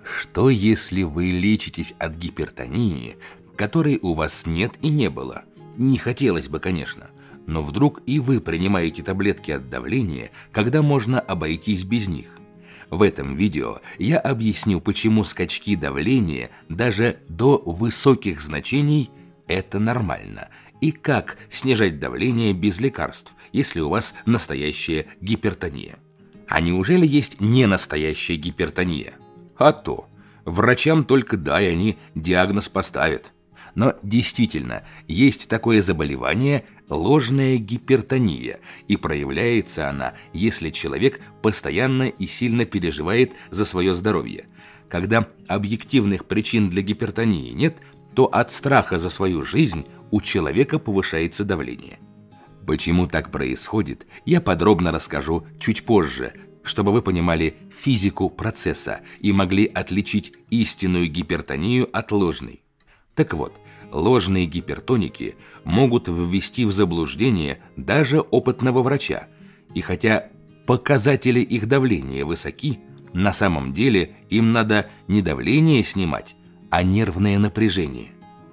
Что если вы лечитесь от гипертонии, которой у вас нет и не было? Не хотелось бы, конечно, но вдруг и вы принимаете таблетки от давления, когда можно обойтись без них. В этом видео я объясню, почему скачки давления даже до высоких значений – это нормально, и как снижать давление без лекарств, если у вас настоящая гипертония. А неужели есть не настоящая гипертония? А то. Врачам только дай, они диагноз поставят. Но действительно, есть такое заболевание – ложная гипертония, и проявляется она, если человек постоянно и сильно переживает за свое здоровье. Когда объективных причин для гипертонии нет, то от страха за свою жизнь у человека повышается давление. Почему так происходит, я подробно расскажу чуть позже, чтобы вы понимали физику процесса и могли отличить истинную гипертонию от ложной. Так вот, ложные гипертоники могут ввести в заблуждение даже опытного врача, и хотя показатели их давления высоки, на самом деле им надо не давление снимать, а нервное напряжение.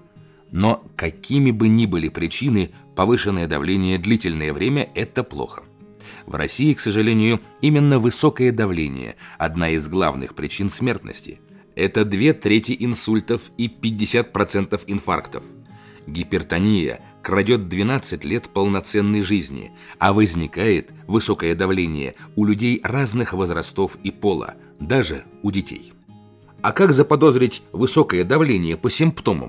Но какими бы ни были причины, повышенное давление длительное время – это плохо. В России, к сожалению, именно высокое давление – одна из главных причин смертности. Это 2/3 инсультов и 50% инфарктов. Гипертония крадет 12 лет полноценной жизни, а возникает высокое давление у людей разных возрастов и пола, даже у детей. А как заподозрить высокое давление по симптомам?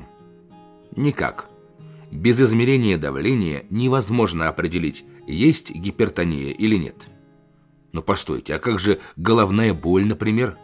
Никак. Без измерения давления невозможно определить, есть гипертония или нет. Но постойте, а как же головная боль, например?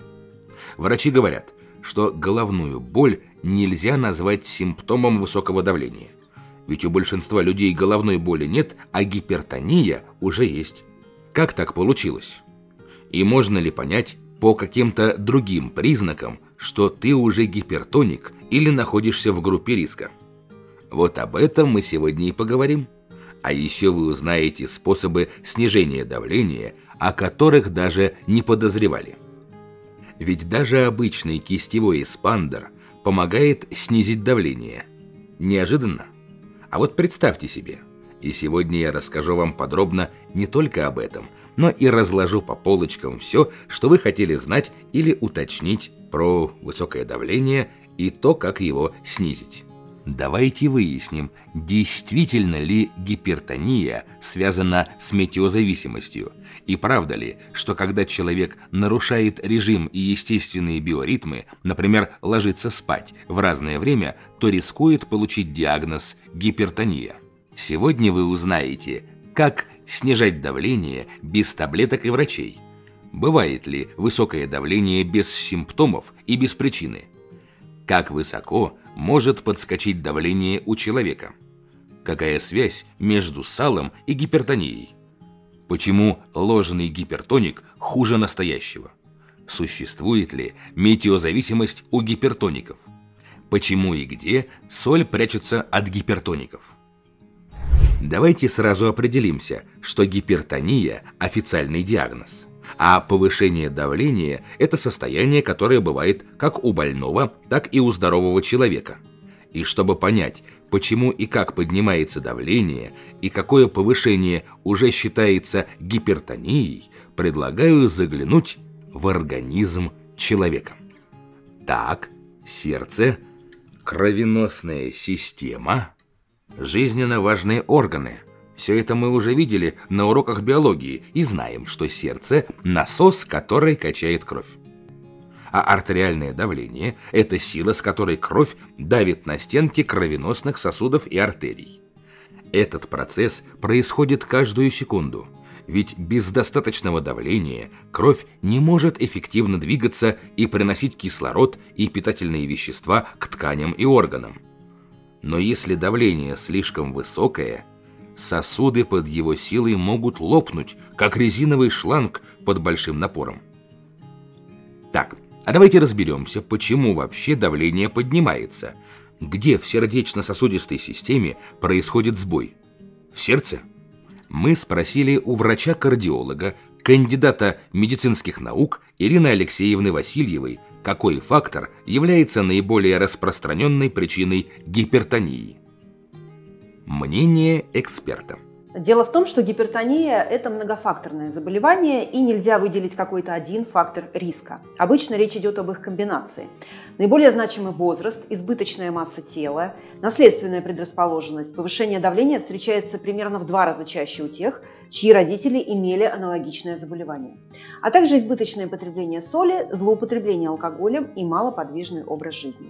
Врачи говорят, что головную боль нельзя назвать симптомом высокого давления. Ведь у большинства людей головной боли нет, а гипертония уже есть. Как так получилось? И можно ли понять по каким-то другим признакам, что ты уже гипертоник или находишься в группе риска? Вот об этом мы сегодня и поговорим. А еще вы узнаете способы снижения давления, о которых даже не подозревали. Ведь даже обычный кистевой эспандер помогает снизить давление. Неожиданно? А вот представьте себе. И сегодня я расскажу вам подробно не только об этом, но и разложу по полочкам все, что вы хотели знать или уточнить про высокое давление и то, как его снизить. Давайте выясним, действительно ли гипертония связана с метеозависимостью, и правда ли, что когда человек нарушает режим и естественные биоритмы, например, ложится спать в разное время, то рискует получить диагноз гипертония. Сегодня вы узнаете, как снижать давление без таблеток и врачей. Бывает ли высокое давление без симптомов и без причины? Как высоко может подскочить давление у человека? Какая связь между салом и гипертонией? Почему ложный гипертоник хуже настоящего? Существует ли метеозависимость у гипертоников? Почему и где соль прячется от гипертоников? Давайте сразу определимся, что гипертония – официальный диагноз. А повышение давления – это состояние, которое бывает как у больного, так и у здорового человека. И чтобы понять, почему и как поднимается давление, и какое повышение уже считается гипертонией, предлагаю заглянуть в организм человека. Так, сердце, кровеносная система, жизненно важные органы. Все это мы уже видели на уроках биологии и знаем, что сердце – насос, который качает кровь. А артериальное давление – это сила, с которой кровь давит на стенки кровеносных сосудов и артерий. Этот процесс происходит каждую секунду, ведь без достаточного давления кровь не может эффективно двигаться и приносить кислород и питательные вещества к тканям и органам. Но если давление слишком высокое, сосуды под его силой могут лопнуть, как резиновый шланг под большим напором. Так, а давайте разберемся, почему вообще давление поднимается. Где в сердечно-сосудистой системе происходит сбой? В сердце? Мы спросили у врача-кардиолога, кандидата медицинских наук Ирины Алексеевны Васильевой, какой фактор является наиболее распространенной причиной гипертонии. Мнение эксперта. Дело в том, что гипертония – это многофакторное заболевание, и нельзя выделить какой-то один фактор риска. Обычно речь идет об их комбинации. Наиболее значимый возраст, избыточная масса тела, наследственная предрасположенность, повышение давления встречается примерно в 2 раза чаще у тех, чьи родители имели аналогичное заболевание, а также избыточное потребление соли, злоупотребление алкоголем и малоподвижный образ жизни.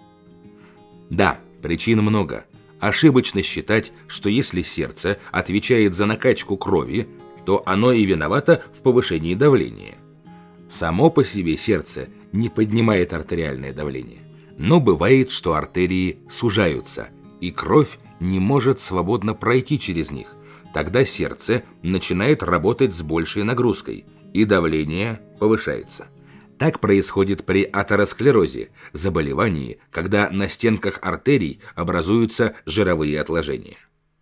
Да, причин много. Ошибочно считать, что если сердце отвечает за накачку крови, то оно и виновато в повышении давления. Само по себе сердце не поднимает артериальное давление, но бывает, что артерии сужаются, и кровь не может свободно пройти через них. Тогда сердце начинает работать с большей нагрузкой, и давление повышается. Так происходит при атеросклерозе, заболевании, когда на стенках артерий образуются жировые отложения.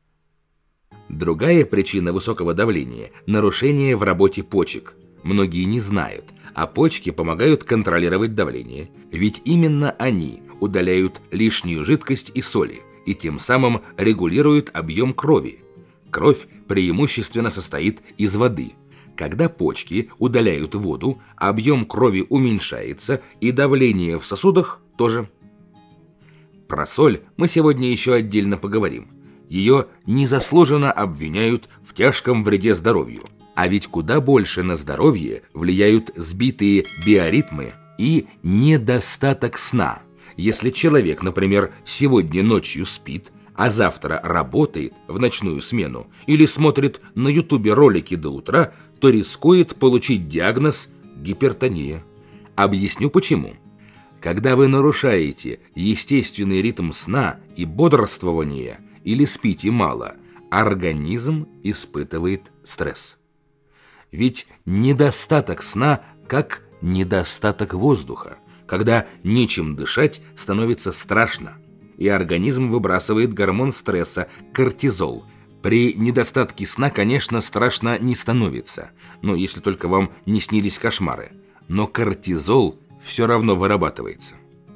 Другая причина высокого давления – нарушение в работе почек. Многие не знают, а почки помогают контролировать давление, ведь именно они удаляют лишнюю жидкость и соли, и тем самым регулируют объем крови. Кровь преимущественно состоит из воды. Когда почки удаляют воду, объем крови уменьшается, и давление в сосудах тоже. Про соль мы сегодня еще отдельно поговорим. Ее незаслуженно обвиняют в тяжком вреде здоровью. А ведь куда больше на здоровье влияют сбитые биоритмы и недостаток сна. Если человек, например, сегодня ночью спит, а завтра работает в ночную смену или смотрит на ютубе ролики до утра, то рискует получить диагноз гипертония. Объясню почему. Когда вы нарушаете естественный ритм сна и бодрствования или спите мало, организм испытывает стресс. Ведь недостаток сна как недостаток воздуха. Когда нечем дышать, становится страшно, и организм выбрасывает гормон стресса – кортизол. При недостатке сна, конечно, страшно не становится, но если только вам не снились кошмары. Но кортизол все равно вырабатывается.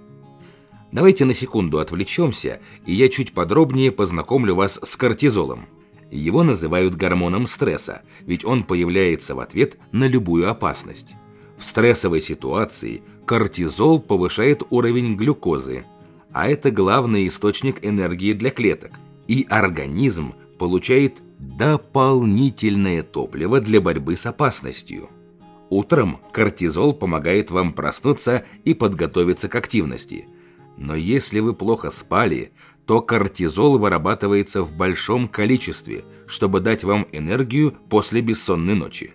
Давайте на секунду отвлечемся, и я чуть подробнее познакомлю вас с кортизолом. Его называют гормоном стресса, ведь он появляется в ответ на любую опасность. В стрессовой ситуации кортизол повышает уровень глюкозы, а это главный источник энергии для клеток, и организм получает дополнительное топливо для борьбы с опасностью. Утром кортизол помогает вам проснуться и подготовиться к активности. Но если вы плохо спали, то кортизол вырабатывается в большом количестве, чтобы дать вам энергию после бессонной ночи.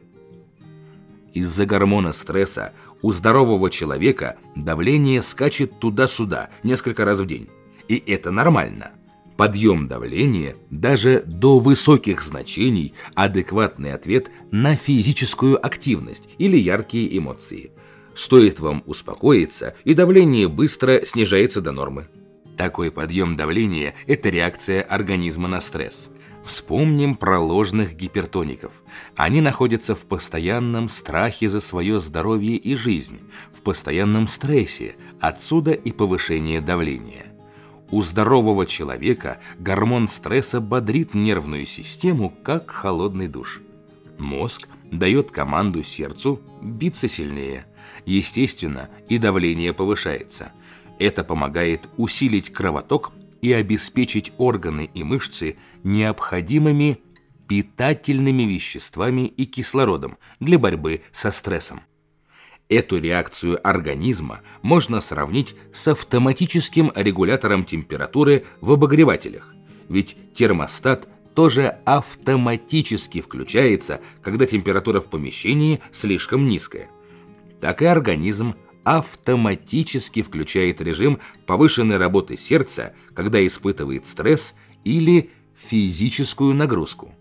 Из-за гормона стресса у здорового человека давление скачет туда-сюда несколько раз в день. И это нормально. Подъем давления даже до высоких значений – адекватный ответ на физическую активность или яркие эмоции. Стоит вам успокоиться, и давление быстро снижается до нормы. Такой подъем давления – это реакция организма на стресс. Вспомним про ложных гипертоников. Они находятся в постоянном страхе за свое здоровье и жизнь, в постоянном стрессе, отсюда и повышение давления. У здорового человека гормон стресса бодрит нервную систему, как холодный душ. Мозг дает команду сердцу биться сильнее. Естественно, и давление повышается. Это помогает усилить кровоток и обеспечить органы и мышцы необходимыми питательными веществами и кислородом для борьбы со стрессом. Эту реакцию организма можно сравнить с автоматическим регулятором температуры в обогревателях, ведь термостат тоже автоматически включается, когда температура в помещении слишком низкая. Так и организм автоматически включает режим повышенной работы сердца, когда испытывает стресс или физическую нагрузку.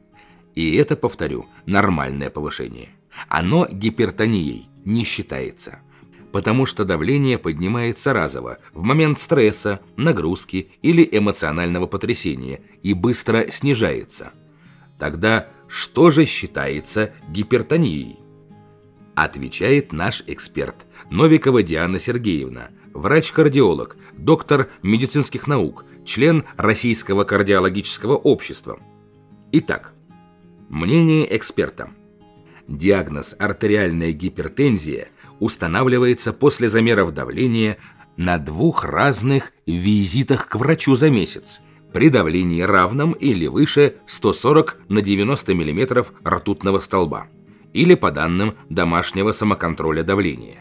И это, повторю, нормальное повышение. Оно гипертонией не считается, потому что давление поднимается разово в момент стресса, нагрузки или эмоционального потрясения и быстро снижается. Тогда что же считается гипертонией? Отвечает наш эксперт Новикова Диана Сергеевна, врач-кардиолог, доктор медицинских наук, член Российского кардиологического общества. Итак, мнение эксперта. Диагноз артериальная гипертензия устанавливается после замеров давления на 2 разных визитах к врачу за месяц при давлении равном или выше 140 на 90 мм ртутного столба или по данным домашнего самоконтроля давления.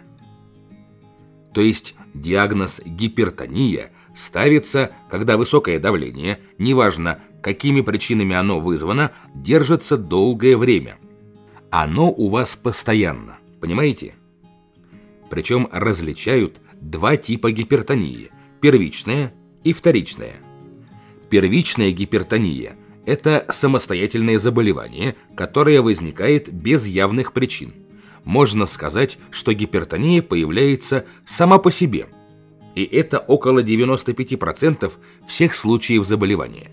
То есть диагноз гипертония ставится, когда высокое давление, неважно какими причинами оно вызвано, держится долгое время. Оно у вас постоянно, понимаете? Причем различают 2 типа гипертонии – первичная и вторичная. Первичная гипертония – это самостоятельное заболевание, которое возникает без явных причин. Можно сказать, что гипертония появляется сама по себе. И это около 95% всех случаев заболевания.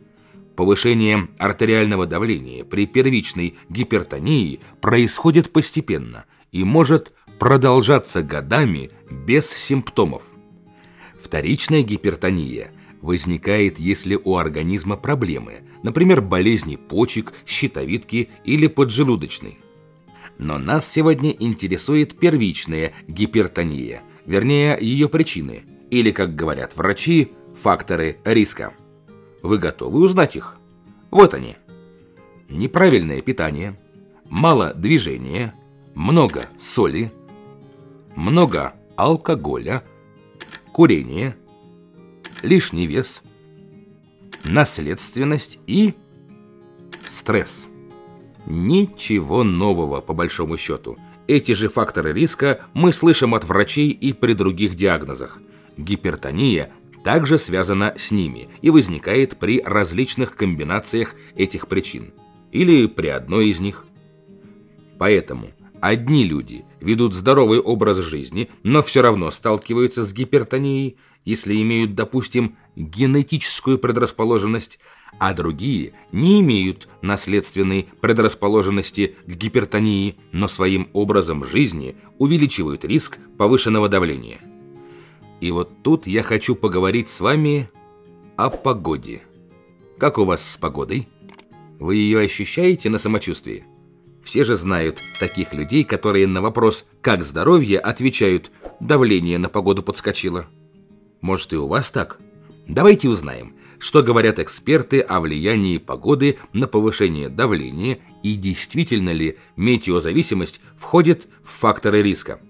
Повышение артериального давления при первичной гипертонии происходит постепенно и может продолжаться годами без симптомов. Вторичная гипертония возникает, если у организма проблемы, например, болезни почек, щитовидки или поджелудочной. Но нас сегодня интересует первичная гипертония, вернее, ее причины, или, как говорят врачи, факторы риска. Вы готовы узнать их? Вот они. Неправильное питание, мало движения, много соли, много алкоголя, курение, лишний вес, наследственность и стресс. Ничего нового, по большому счету. Эти же факторы риска мы слышим от врачей и при других диагнозах. Гипертония также связана с ними и возникает при различных комбинациях этих причин или при одной из них. Поэтому одни люди ведут здоровый образ жизни, но все равно сталкиваются с гипертонией, если имеют, допустим, генетическую предрасположенность, а другие не имеют наследственной предрасположенности к гипертонии, но своим образом жизни увеличивают риск повышенного давления. И вот тут я хочу поговорить с вами о погоде. Как у вас с погодой? Вы ее ощущаете на самочувствии? Все же знают таких людей, которые на вопрос «как здоровье?» отвечают «давление на погоду подскочило». Может, и у вас так? Давайте узнаем, что говорят эксперты о влиянии погоды на повышение давления и действительно ли метеозависимость входит в факторы риска.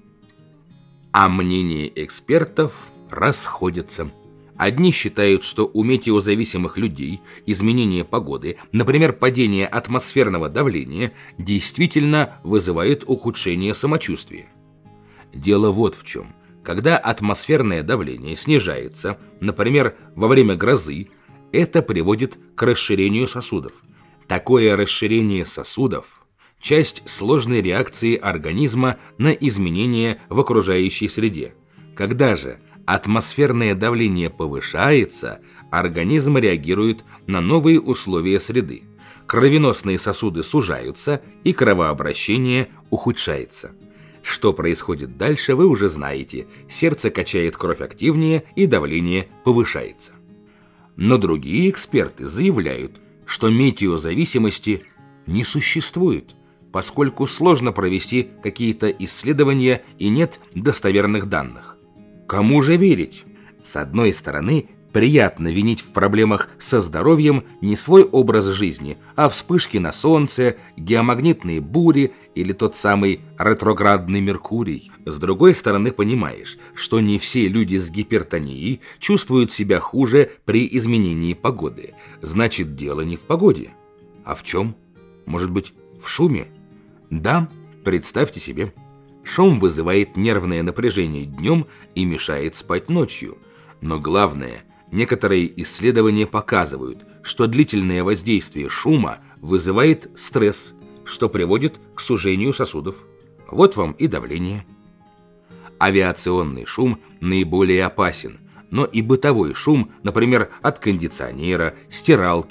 А мнения экспертов расходятся. Одни считают, что у метеозависимых людей изменение погоды, например, падение атмосферного давления, действительно вызывает ухудшение самочувствия. Дело вот в чем. Когда атмосферное давление снижается, например, во время грозы, это приводит к расширению сосудов. Такое расширение сосудов – часть сложной реакции организма на изменения в окружающей среде. Когда же атмосферное давление повышается, организм реагирует на новые условия среды. Кровеносные сосуды сужаются, и кровообращение ухудшается. Что происходит дальше, вы уже знаете. Сердце качает кровь активнее, и давление повышается. Но другие эксперты заявляют, что метеозависимости не существует, поскольку сложно провести какие-то исследования и нет достоверных данных. Кому же верить? С одной стороны, приятно винить в проблемах со здоровьем не свой образ жизни, а вспышки на солнце, геомагнитные бури или тот самый ретроградный Меркурий. С другой стороны, понимаешь, что не все люди с гипертонией чувствуют себя хуже при изменении погоды. Значит, дело не в погоде. А в чем? Может быть, в шуме? Да, представьте себе. Шум вызывает нервное напряжение днем и мешает спать ночью. Но главное, некоторые исследования показывают, что длительное воздействие шума вызывает стресс, что приводит к сужению сосудов. Вот вам и давление. Авиационный шум наиболее опасен, но и бытовой шум, например, от кондиционера, стиралки,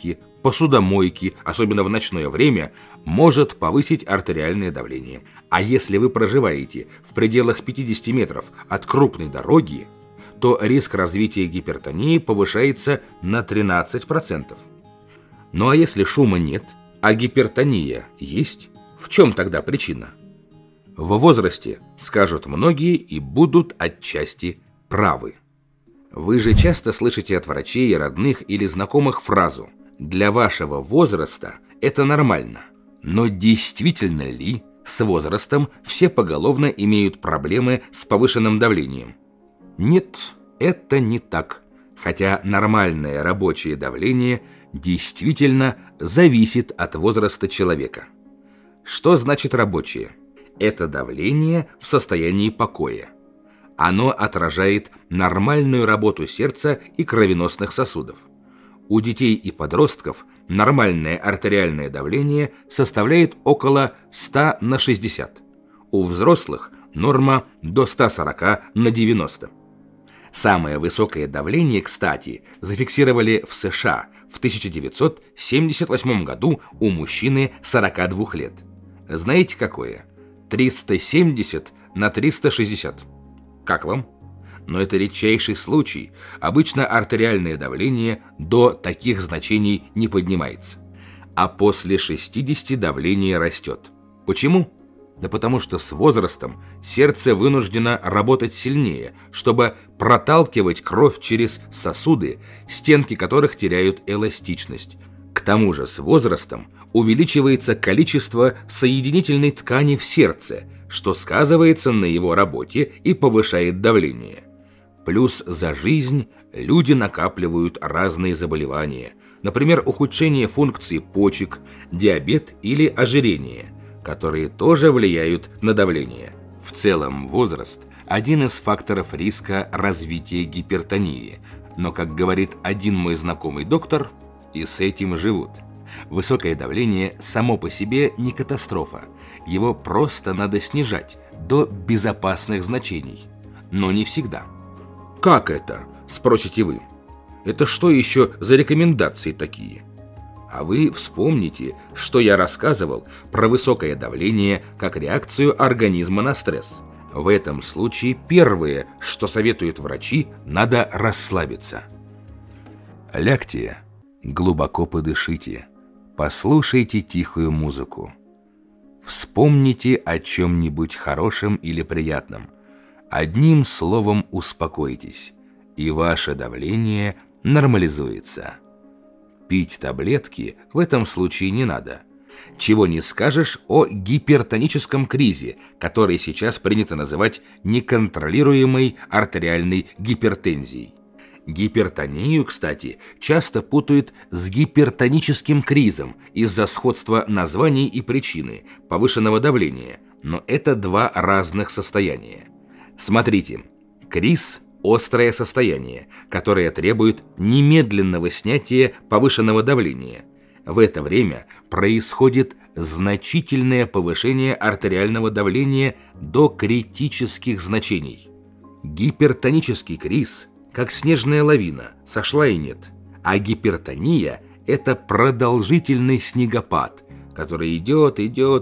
посудомойки, особенно в ночное время, может повысить артериальное давление. А если вы проживаете в пределах 50 метров от крупной дороги, то риск развития гипертонии повышается на 13%. Ну а если шума нет, а гипертония есть, в чем тогда причина? В возрасте, скажут многие, и будут отчасти правы. Вы же часто слышите от врачей, родных или знакомых фразу «для вашего возраста это нормально». Но действительно ли с возрастом все поголовно имеют проблемы с повышенным давлением? Нет, это не так. Хотя нормальное рабочее давление действительно зависит от возраста человека. Что значит рабочее? Это давление в состоянии покоя. Оно отражает нормальную работу сердца и кровеносных сосудов. У детей и подростков нормальное артериальное давление составляет около 100 на 60. У взрослых норма до 140 на 90. Самое высокое давление, кстати, зафиксировали в США в 1978 году у мужчины 42 лет. Знаете какое? 370 на 360. Как вам? Но это редчайший случай. Обычно артериальное давление до таких значений не поднимается. А после 60 давление растет. Почему? Да потому что с возрастом сердце вынуждено работать сильнее, чтобы проталкивать кровь через сосуды, стенки которых теряют эластичность. К тому же с возрастом увеличивается количество соединительной ткани в сердце, что сказывается на его работе и повышает давление. Плюс за жизнь люди накапливают разные заболевания, например, ухудшение функции почек, диабет или ожирение, которые тоже влияют на давление. В целом возраст – один из факторов риска развития гипертонии, но, как говорит один мой знакомый доктор, и с этим живут. Высокое давление само по себе не катастрофа, его просто надо снижать до безопасных значений, но не всегда. Как это, спросите вы? Это что еще за рекомендации такие? А вы вспомните, что я рассказывал про высокое давление как реакцию организма на стресс. В этом случае первое, что советуют врачи, надо расслабиться. Лягте, глубоко подышите, послушайте тихую музыку. Вспомните о чем-нибудь хорошем или приятном. Одним словом успокойтесь, и ваше давление нормализуется. Пить таблетки в этом случае не надо. Чего не скажешь о гипертоническом кризе, который сейчас принято называть неконтролируемой артериальной гипертензией. Гипертонию, кстати, часто путают с гипертоническим кризом из-за сходства названий и причины повышенного давления, но это два разных состояния. Смотрите, криз – острое состояние, которое требует немедленного снятия повышенного давления. В это время происходит значительное повышение артериального давления до критических значений. Гипертонический криз, как снежная лавина, сошла и нет, а гипертония – это продолжительный снегопад, который идет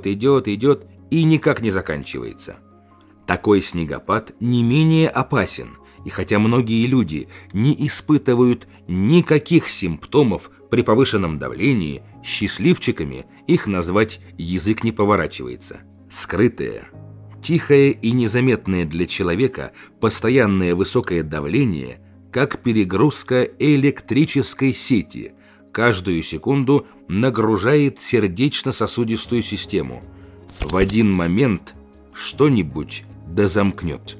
и никак не заканчивается. Такой снегопад не менее опасен, и хотя многие люди не испытывают никаких симптомов при повышенном давлении, счастливчиками их назвать язык не поворачивается. Скрытое, тихое и незаметное для человека постоянное высокое давление, как перегрузка электрической сети, каждую секунду нагружает сердечно-сосудистую систему. В один момент что-нибудь дозамкнет.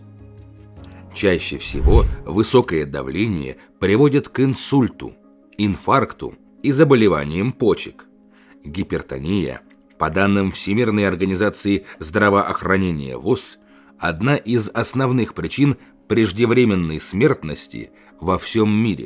Чаще всего высокое давление приводит к инсульту, инфаркту и заболеваниям почек. Гипертония, по данным Всемирной организации здравоохранения ВОЗ, одна из основных причин преждевременной смертности во всем мире.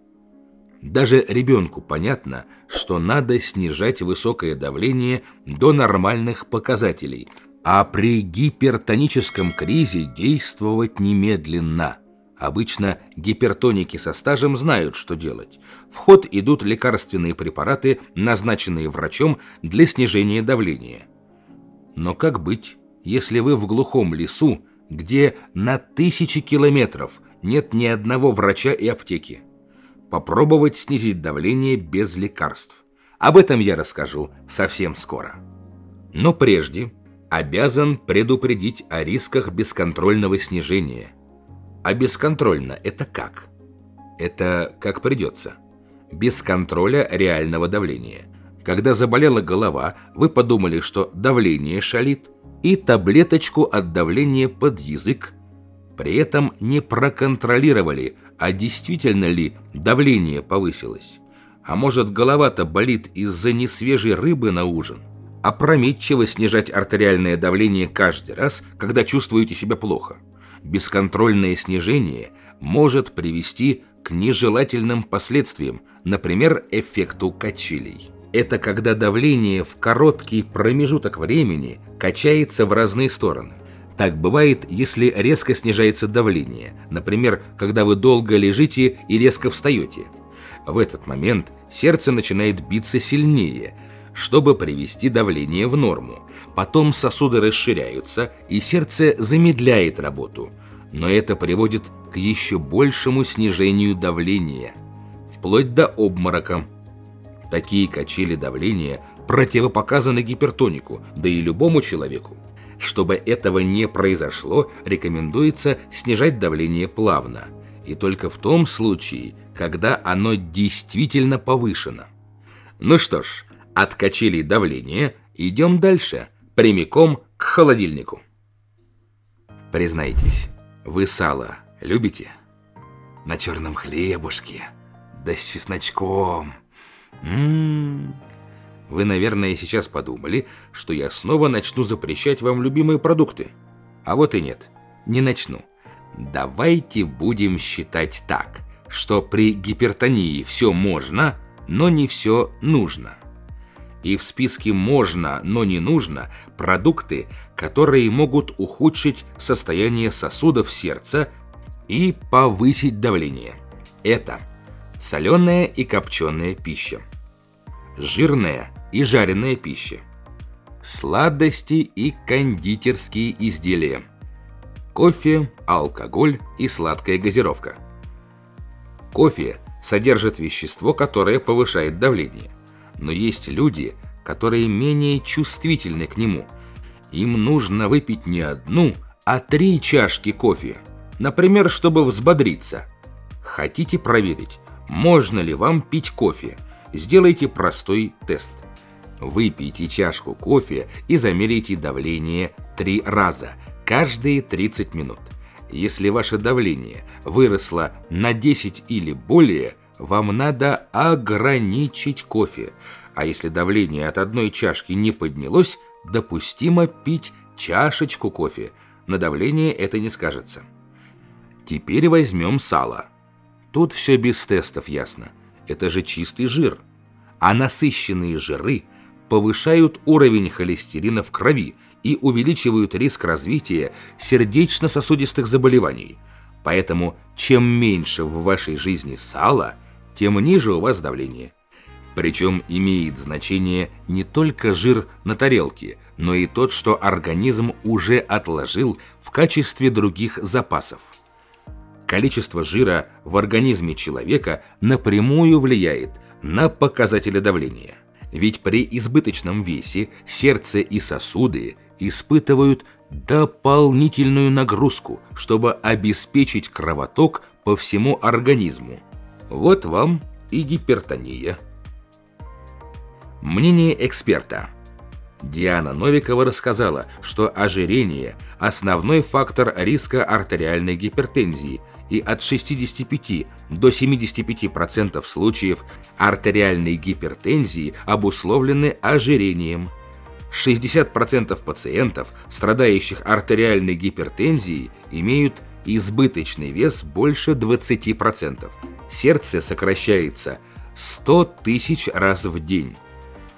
Даже ребенку понятно, что надо снижать высокое давление до нормальных показателей, а при гипертоническом кризе действовать немедленно. Обычно гипертоники со стажем знают, что делать. В ход идут лекарственные препараты, назначенные врачом для снижения давления. Но как быть, если вы в глухом лесу, где на тысячи километров нет ни одного врача и аптеки? Попробовать снизить давление без лекарств. Об этом я расскажу совсем скоро. Но прежде обязан предупредить о рисках бесконтрольного снижения. А бесконтрольно – это как? Это как придется. Без контроля реального давления. Когда заболела голова, вы подумали, что давление шалит, и таблеточку от давления под язык. При этом не проконтролировали, а действительно ли давление повысилось. А может, голова-то болит из-за несвежей рыбы на ужин? Опрометчиво снижать артериальное давление каждый раз, когда чувствуете себя плохо. Бесконтрольное снижение может привести к нежелательным последствиям, например, эффекту качелей. Это когда давление в короткий промежуток времени качается в разные стороны. Так бывает, если резко снижается давление, например, когда вы долго лежите и резко встаете. В этот момент сердце начинает биться сильнее, чтобы привести давление в норму. Потом сосуды расширяются, и сердце замедляет работу. Но это приводит к еще большему снижению давления, вплоть до обморока. Такие качели давления противопоказаны гипертонику, да и любому человеку. Чтобы этого не произошло, рекомендуется снижать давление плавно, и только в том случае, когда оно действительно повышено. Ну что ж, от качелей давления идем дальше, прямиком к холодильнику. Признайтесь, вы сало любите? На черном хлебушке, да с чесночком. Вы, наверное, сейчас подумали, что я снова начну запрещать вам любимые продукты. А вот и нет, не начну. Давайте будем считать так, что при гипертонии все можно, но не все нужно. И в списке «можно, но не нужно» продукты, которые могут ухудшить состояние сосудов сердца и повысить давление. Это соленая и копченая пища, жирная и жареная пища, сладости и кондитерские изделия, кофе, алкоголь и сладкая газировка. Кофе содержит вещество, которое повышает давление. Но есть люди, которые менее чувствительны к нему. Им нужно выпить не одну, а 3 чашки кофе. Например, чтобы взбодриться. Хотите проверить, можно ли вам пить кофе? Сделайте простой тест. Выпейте чашку кофе и замеряйте давление 3 раза, каждые 30 минут. Если ваше давление выросло на 10 или более, вам надо ограничить кофе. А если давление от одной чашки не поднялось, допустимо пить чашечку кофе. На давление это не скажется. Теперь возьмем сало. Тут все без тестов ясно. Это же чистый жир. А насыщенные жиры повышают уровень холестерина в крови и увеличивают риск развития сердечно-сосудистых заболеваний. Поэтому чем меньше в вашей жизни сала, тем ниже у вас давление. Причем имеет значение не только жир на тарелке, но и тот, что организм уже отложил в качестве других запасов. Количество жира в организме человека напрямую влияет на показатели давления. Ведь при избыточном весе сердце и сосуды испытывают дополнительную нагрузку, чтобы обеспечить кровоток по всему организму. Вот вам и гипертония. Мнение эксперта. Диана Новикова рассказала, что ожирение – основной фактор риска артериальной гипертензии, и от 65 до 75% случаев артериальной гипертензии обусловлены ожирением. 60% пациентов, страдающих артериальной гипертензией, имеют избыточный вес больше 20%. Сердце сокращается 100 тысяч раз в день.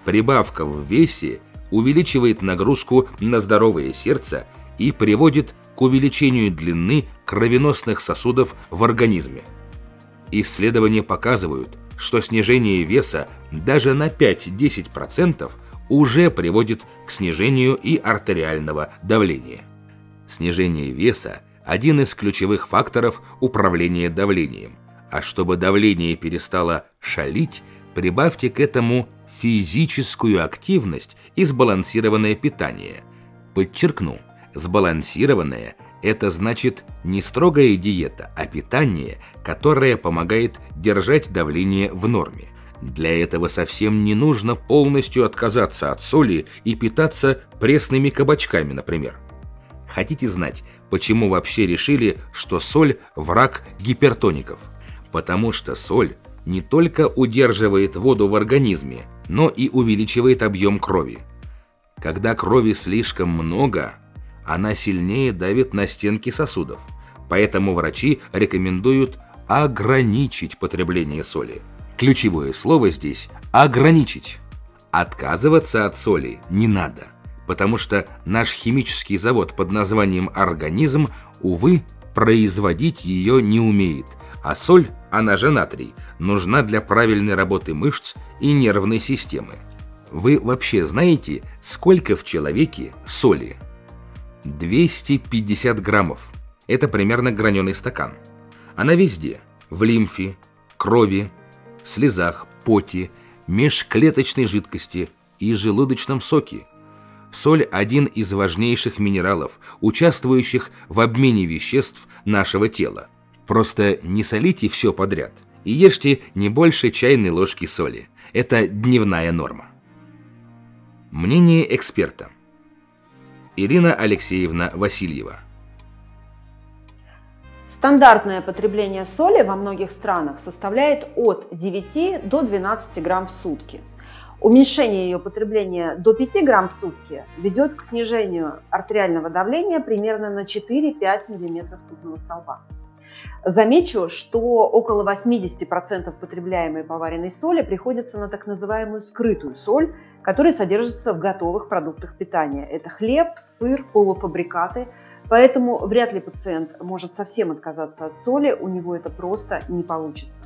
Прибавка в весе увеличивает нагрузку на здоровое сердце и приводит к увеличению длины кровеносных сосудов в организме. Исследования показывают, что снижение веса даже на 5-10% уже приводит к снижению и артериального давления. Снижение веса – один из ключевых факторов управления давлением. А чтобы давление перестало шалить, прибавьте к этому физическую активность и сбалансированное питание. Подчеркну, сбалансированное – это значит не строгая диета, а питание, которое помогает держать давление в норме. Для этого совсем не нужно полностью отказаться от соли и питаться пресными кабачками, например. Хотите знать, почему вообще решили, что соль – враг гипертоников? Потому что соль не только удерживает воду в организме, но и увеличивает объем крови. Когда крови слишком много, она сильнее давит на стенки сосудов, поэтому врачи рекомендуют ограничить потребление соли. Ключевое слово здесь – ограничить. Отказываться от соли не надо, потому что наш химический завод под названием организм, увы, производить ее не умеет, а соль, она же натрий, нужна для правильной работы мышц и нервной системы. Вы вообще знаете, сколько в человеке соли? 250 граммов. Это примерно граненый стакан. Она везде – в лимфе, крови, слезах, поте, межклеточной жидкости и желудочном соке. Соль – один из важнейших минералов, участвующих в обмене веществ нашего тела. Просто не солите все подряд и ешьте не больше чайной ложки соли. Это дневная норма. Мнение эксперта. Ирина Алексеевна Васильева. Стандартное потребление соли во многих странах составляет от 9 до 12 грамм в сутки. Уменьшение ее потребления до 5 грамм в сутки ведет к снижению артериального давления примерно на 4-5 мм ртутного столба. Замечу, что около 80% потребляемой поваренной соли приходится на так называемую скрытую соль, которая содержится в готовых продуктах питания. Это хлеб, сыр, полуфабрикаты. Поэтому вряд ли пациент может совсем отказаться от соли, у него это просто не получится.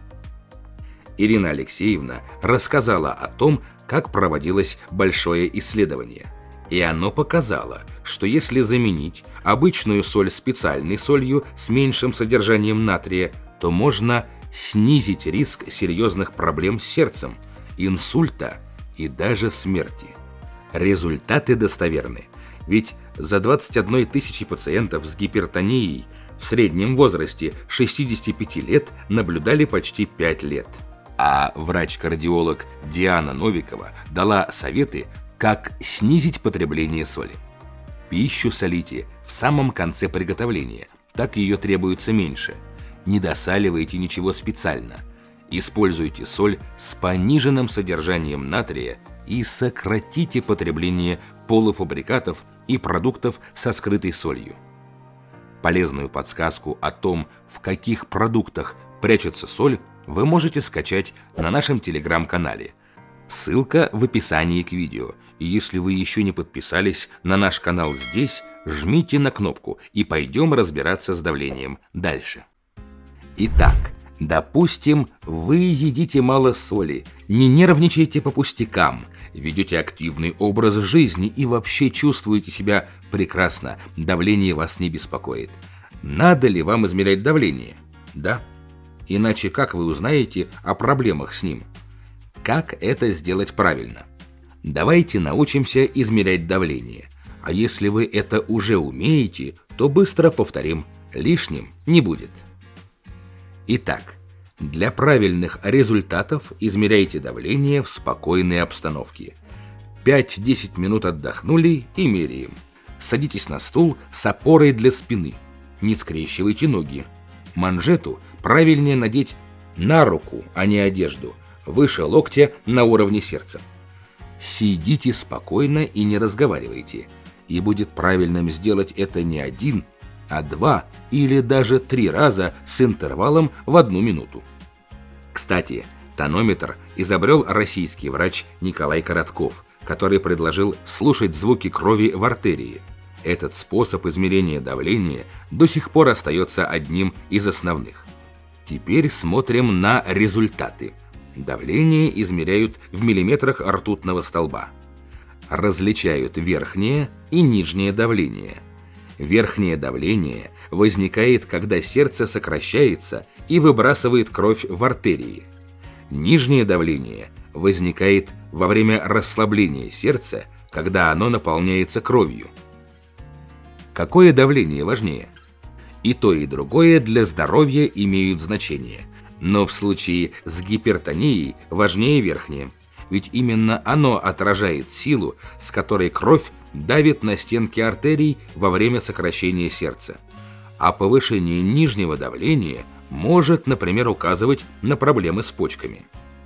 Ирина Алексеевна рассказала о том, как проводилось большое исследование. И оно показало, что если заменить обычную соль специальной солью с меньшим содержанием натрия, то можно снизить риск серьезных проблем с сердцем, инсульта и даже смерти. Результаты достоверны, ведь за 21 тысячи пациентов с гипертонией в среднем возрасте 65 лет наблюдали почти 5 лет. А врач-кардиолог Диана Новикова дала советы, как снизить потребление соли. Пищу солите в самом конце приготовления, так ее требуется меньше. Не досаливайте ничего специально. Используйте соль с пониженным содержанием натрия и сократите потребление полуфабрикатов и продуктов со скрытой солью. Полезную подсказку о том, в каких продуктах прячется соль, вы можете скачать на нашем телеграм-канале. Ссылка в описании к видео. И если вы еще не подписались на наш канал здесь, жмите на кнопку и пойдем разбираться с давлением дальше. Итак, допустим, вы едите мало соли, не нервничаете по пустякам, ведете активный образ жизни и вообще чувствуете себя прекрасно, давление вас не беспокоит. Надо ли вам измерять давление? Да. Иначе как вы узнаете о проблемах с ним? Как это сделать правильно? Давайте научимся измерять давление. А если вы это уже умеете, то быстро повторим, лишним не будет. Итак, для правильных результатов измеряйте давление в спокойной обстановке. 5-10 минут отдохнули и меряем. Садитесь на стул с опорой для спины. Не скрещивайте ноги. Манжету правильнее надеть на руку, а не одежду, выше локтя на уровне сердца. Сидите спокойно и не разговаривайте. И будет правильным сделать это не 1, а 2 или даже 3 раза с интервалом в 1 минуту. Кстати, тонометр изобрел российский врач Николай Коротков, который предложил слушать звуки крови в артерии. Этот способ измерения давления до сих пор остается одним из основных. Теперь смотрим на результаты. Давление измеряют в миллиметрах ртутного столба. Различают верхнее и нижнее давление. Верхнее давление возникает, когда сердце сокращается и выбрасывает кровь в артерии. Нижнее давление возникает во время расслабления сердца, когда оно наполняется кровью. Какое давление важнее? И то, и другое для здоровья имеют значение. Но в случае с гипертонией важнее верхнее, ведь именно оно отражает силу, с которой кровь давит на стенки артерий во время сокращения сердца. А повышение нижнего давления может, например, указывать на проблемы с почками.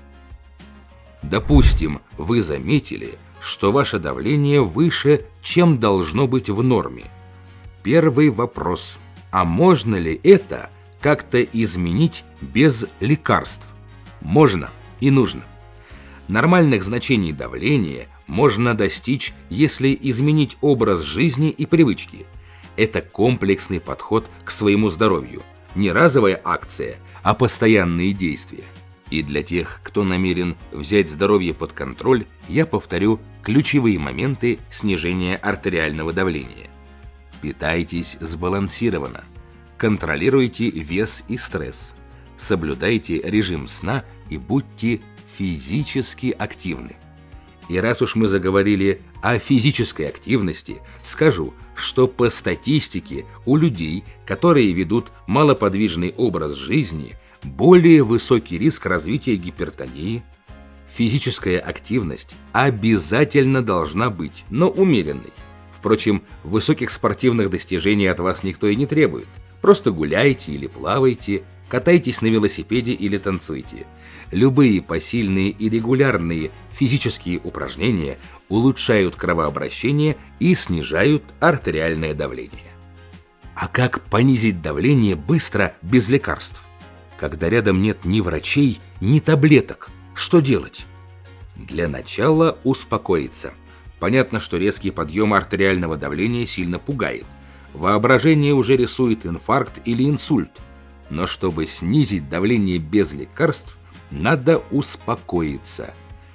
Допустим, вы заметили, что ваше давление выше, чем должно быть в норме. Первый вопрос: а можно ли это как-то изменить без лекарств? Можно и нужно. Нормальных значений давления можно достичь, если изменить образ жизни и привычки. Это комплексный подход к своему здоровью, не разовая акция, а постоянные действия. И для тех, кто намерен взять здоровье под контроль, я повторю ключевые моменты снижения артериального давления. Питайтесь сбалансированно, контролируйте вес и стресс, соблюдайте режим сна и будьте физически активны. И раз уж мы заговорили о физической активности, скажу, что по статистике у людей, которые ведут малоподвижный образ жизни, более высокий риск развития гипертонии. Физическая активность обязательно должна быть, но умеренной. Впрочем, высоких спортивных достижений от вас никто и не требует. Просто гуляйте или плавайте, катайтесь на велосипеде или танцуйте. Любые посильные и регулярные физические упражнения улучшают кровообращение и снижают артериальное давление. А как понизить давление быстро, без лекарств? Когда рядом нет ни врачей, ни таблеток, что делать? Для начала успокоиться. Понятно, что резкий подъем артериального давления сильно пугает. Воображение уже рисует инфаркт или инсульт. Но чтобы снизить давление без лекарств, надо успокоиться.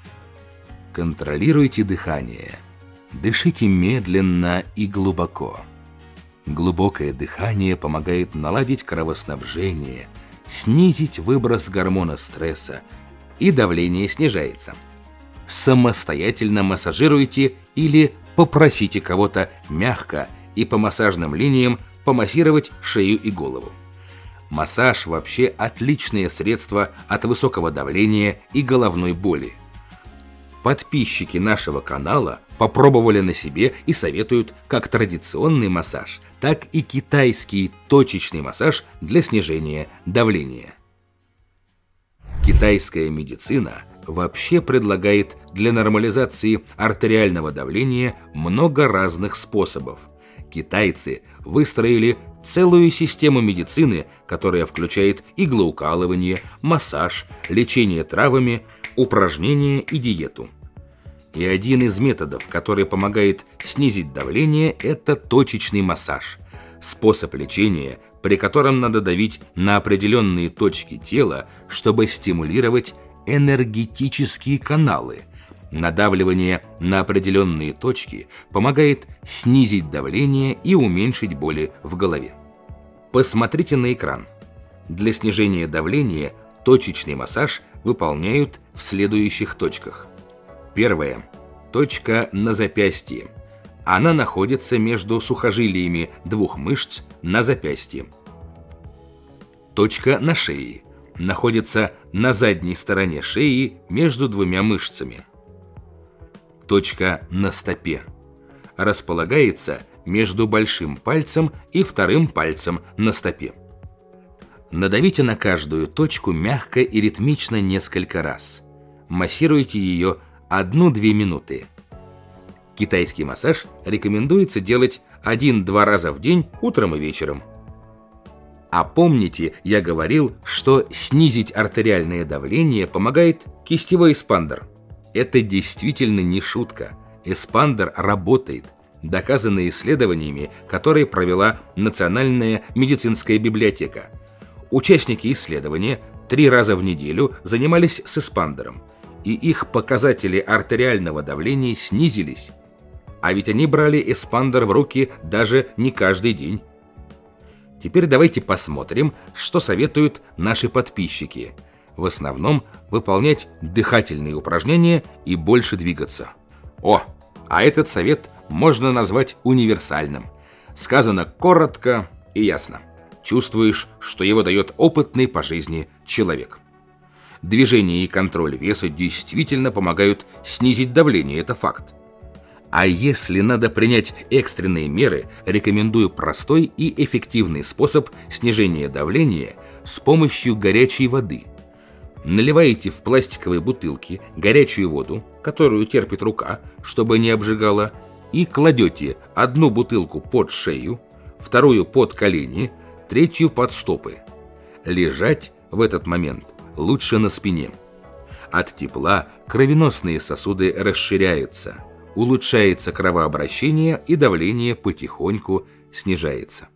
Контролируйте дыхание. Дышите медленно и глубоко. Глубокое дыхание помогает наладить кровоснабжение, снизить выброс гормона стресса, и давление снижается. Самостоятельно массажируйте или попросите кого-то мягко и по массажным линиям помассировать шею и голову. Массаж вообще отличное средство от высокого давления и головной боли. Подписчики нашего канала попробовали на себе и советуют как традиционный массаж, так и китайский точечный массаж для снижения давления. Китайская медицина вообще предлагает для нормализации артериального давления много разных способов. Китайцы выстроили целую систему медицины, которая включает иглоукалывание, массаж, лечение травами, упражнения и диету. И один из методов, который помогает снизить давление, это точечный массаж. Способ лечения, при котором надо давить на определенные точки тела, чтобы стимулировать энергетические каналы. Надавливание на определенные точки помогает снизить давление и уменьшить боли в голове. Посмотрите на экран. Для снижения давления точечный массаж выполняют в следующих точках. Первая. Точка на запястье. Она находится между сухожилиями двух мышц на запястье. Точка на шее. Находится на задней стороне шеи между двумя мышцами. Точка на стопе. Располагается между большим пальцем и вторым пальцем на стопе. Надавите на каждую точку мягко и ритмично несколько раз. Массируйте ее 1-2 минуты. Китайский массаж рекомендуется делать 1-2 раза в день, утром и вечером. А помните, я говорил, что снизить артериальное давление помогает кистевой эспандер. Это действительно не шутка. Эспандер работает. доказанные исследованиями, которые провела Национальная медицинская библиотека. Участники исследования 3 раза в неделю занимались с эспандером, и их показатели артериального давления снизились. А ведь они брали эспандер в руки даже не каждый день. Теперь давайте посмотрим, что советуют наши подписчики. В основном выполнять дыхательные упражнения и больше двигаться. А этот совет можно назвать универсальным. Сказано коротко и ясно. Чувствуешь, что его дает опытный по жизни человек. Движение и контроль веса действительно помогают снизить давление, это факт. А если надо принять экстренные меры, рекомендую простой и эффективный способ снижения давления с помощью горячей воды. Наливаете в пластиковые бутылки горячую воду, которую терпит рука, чтобы не обжигала, и кладете одну бутылку под шею, вторую под колени, третью под стопы. Лежать в этот момент лучше на спине. От тепла кровеносные сосуды расширяются, улучшается кровообращение и давление потихоньку снижается.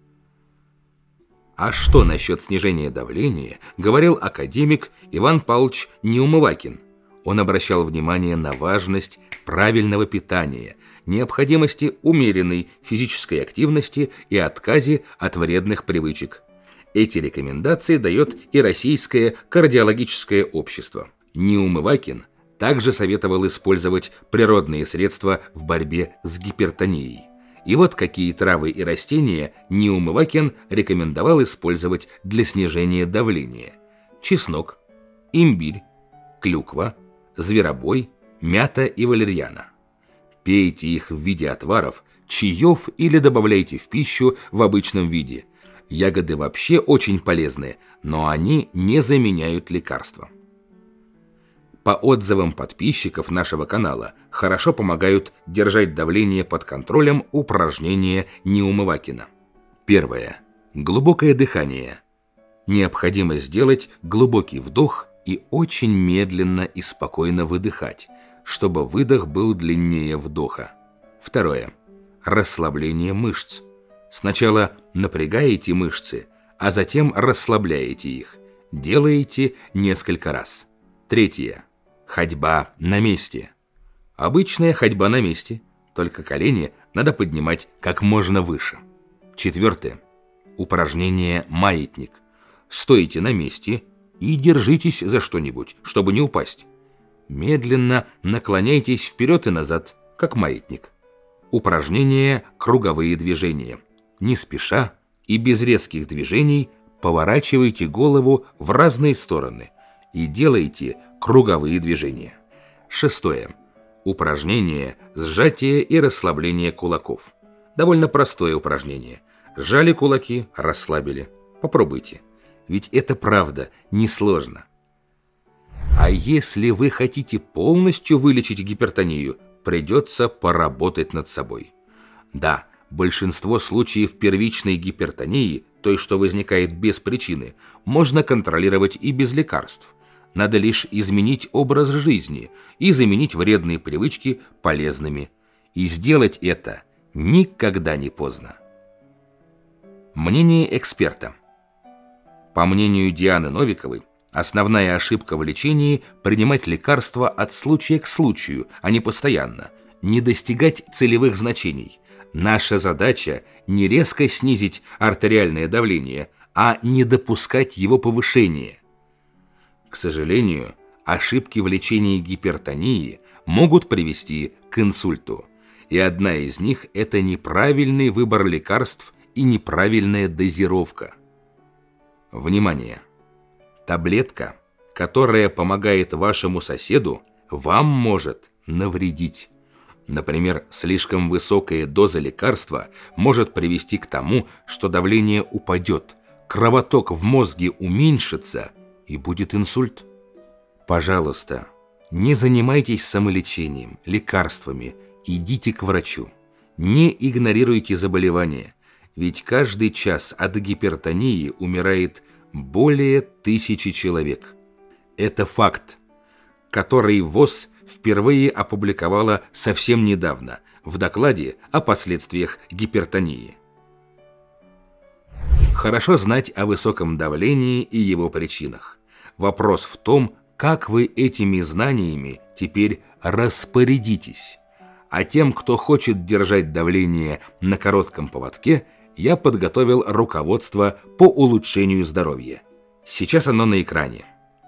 А что насчет снижения давления, говорил академик Иван Павлович Неумывакин. Он обращал внимание на важность правильного питания, необходимости умеренной физической активности и отказе от вредных привычек. Эти рекомендации дает и Российское кардиологическое общество. Неумывакин также советовал использовать природные средства в борьбе с гипертонией. И вот какие травы и растения Неумывакин рекомендовал использовать для снижения давления: чеснок, имбирь, клюква, зверобой, мята и валерьяна. Пейте их в виде отваров, чаев или добавляйте в пищу в обычном виде. Ягоды вообще очень полезны, но они не заменяют лекарства. По отзывам подписчиков нашего канала, хорошо помогают держать давление под контролем упражнения Неумывакина. Первое. Глубокое дыхание. Необходимо сделать глубокий вдох и очень медленно и спокойно выдыхать, чтобы выдох был длиннее вдоха. Второе. Расслабление мышц. Сначала напрягаете мышцы, а затем расслабляете их. Делаете несколько раз. Третье. Ходьба на месте. Обычная ходьба на месте, только колени надо поднимать как можно выше. Четвертое. Упражнение «Маятник». Стойте на месте и держитесь за что-нибудь, чтобы не упасть. Медленно наклоняйтесь вперед и назад, как маятник. Упражнение «Круговые движения». Не спеша и без резких движений поворачивайте голову в разные стороны и делайте круговые движения. Шестое. Упражнение «Сжатие и расслабление кулаков». Довольно простое упражнение. Сжали кулаки, расслабили. Попробуйте. Ведь это правда несложно. А если вы хотите полностью вылечить гипертонию, придется поработать над собой. Да, большинство случаев первичной гипертонии, той, что возникает без причины, можно контролировать и без лекарств. Надо лишь изменить образ жизни и заменить вредные привычки полезными. И сделать это никогда не поздно. Мнение эксперта. По мнению Дианы Новиковой, основная ошибка в лечении – принимать лекарства от случая к случаю, а не постоянно, не достигать целевых значений. Наша задача – не резко снизить артериальное давление, а не допускать его повышения. К сожалению, ошибки в лечении гипертонии могут привести к инсульту. И одна из них – это неправильный выбор лекарств и неправильная дозировка. Внимание! Таблетка, которая помогает вашему соседу, вам может навредить. Например, слишком высокая доза лекарства может привести к тому, что давление упадет, кровоток в мозге уменьшится и будет инсульт. Пожалуйста, не занимайтесь самолечением, лекарствами, идите к врачу. Не игнорируйте заболевания, ведь каждый час от гипертонии умирает более 1000 человек. Это факт, который ВОЗ впервые опубликовала совсем недавно, в докладе о последствиях гипертонии. Хорошо знать о высоком давлении и его причинах. Вопрос в том, как вы этими знаниями теперь распорядитесь. А тем, кто хочет держать давление на коротком поводке, я подготовил руководство по улучшению здоровья. Сейчас оно на экране.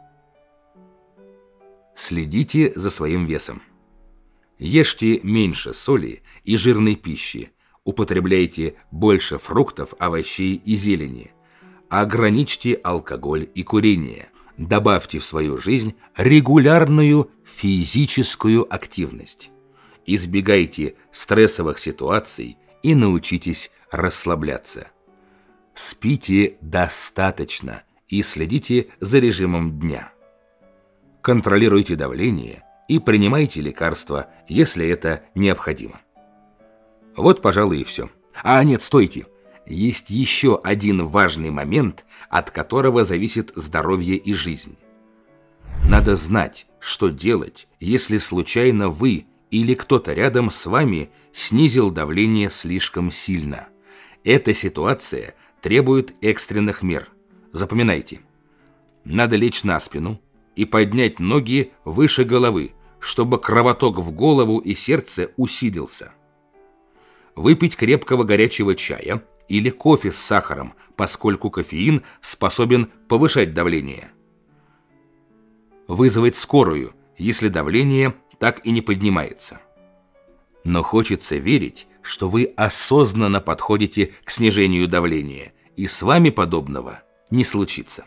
Следите за своим весом. Ешьте меньше соли и жирной пищи. Употребляйте больше фруктов, овощей и зелени. Ограничьте алкоголь и курение. Добавьте в свою жизнь регулярную физическую активность. Избегайте стрессовых ситуаций и научитесь расслабляться. Спите достаточно и следите за режимом дня. Контролируйте давление и принимайте лекарства, если это необходимо. Вот, пожалуй, и все. А нет, стойте! Есть еще один важный момент, от которого зависит здоровье и жизнь. Надо знать, что делать, если случайно вы или кто-то рядом с вами снизил давление слишком сильно. Эта ситуация требует экстренных мер. Запоминайте. Надо лечь на спину и поднять ноги выше головы, чтобы кровоток в голову и сердце усилился. Выпить крепкого горячего чая или кофе с сахаром, поскольку кофеин способен повышать давление. Вызвать скорую, если давление так и не поднимается. Но хочется верить, что вы осознанно подходите к снижению давления, и с вами подобного не случится.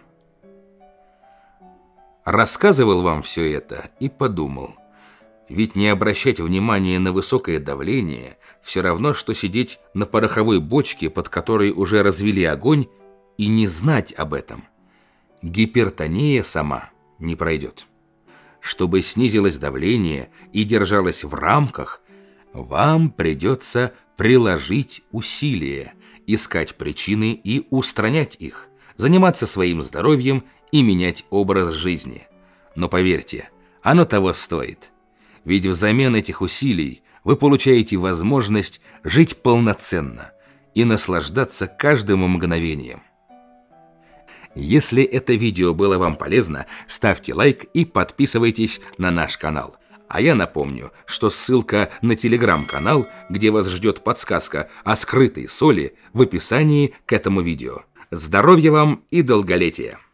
Рассказывал вам все это и подумал, ведь не обращать внимания на высокое давление все равно, что сидеть на пороховой бочке, под которой уже развели огонь, и не знать об этом. Гипертония сама не пройдет. Чтобы снизилось давление и держалось в рамках, вам придется приложить усилия, искать причины и устранять их, заниматься своим здоровьем и менять образ жизни. Но поверьте, оно того стоит. Ведь взамен этих усилий вы получаете возможность жить полноценно и наслаждаться каждым мгновением. Если это видео было вам полезно, ставьте лайк и подписывайтесь на наш канал. А я напомню, что ссылка на телеграм-канал, где вас ждет подсказка о скрытой соли, в описании к этому видео. Здоровья вам и долголетия!